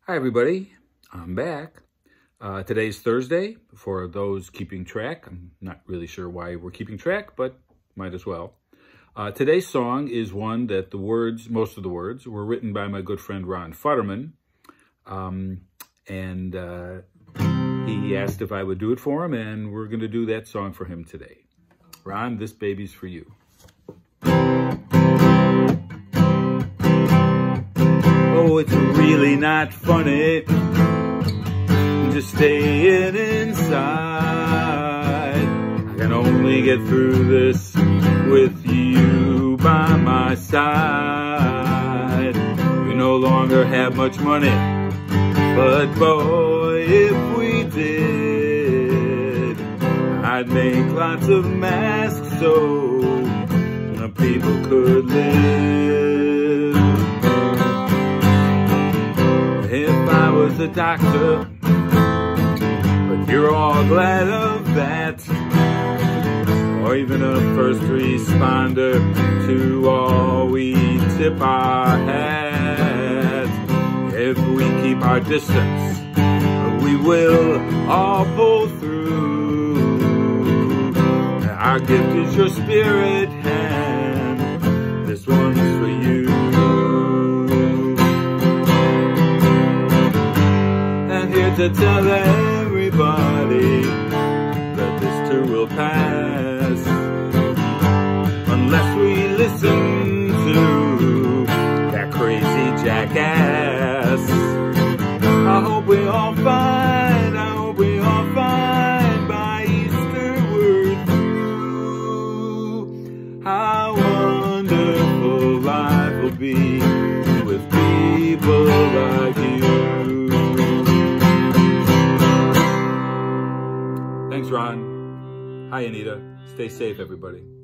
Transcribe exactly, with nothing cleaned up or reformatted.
Hi, everybody. I'm back. Uh, today's Thursday. For those keeping track, I'm not really sure why we're keeping track, but might as well. Uh, today's song is one that the words, most of the words, were written by my good friend Ron Futterman. Um, and uh, he asked if I would do it for him, and we're going to do that song for him today. Ron, this baby's for you. Oh, it's really not funny just staying inside. I can only get through this with you by my side. We no longer have much money, but boy, if we did, I'd make lots of masks so the people could live. If I was a doctor, but you're all glad of that, or even a first responder, to all we tip our hats. If we keep our distance, we will all pull through. Our gift is your spirit hand, this one's for you. To tell everybody that this too will pass, unless we listen to that crazy jackass. I hope we all find, I hope we all find by Easter we're through. How wonderful life will be with people like you. Thanks, Ron. Hi, Anita. Stay safe, everybody.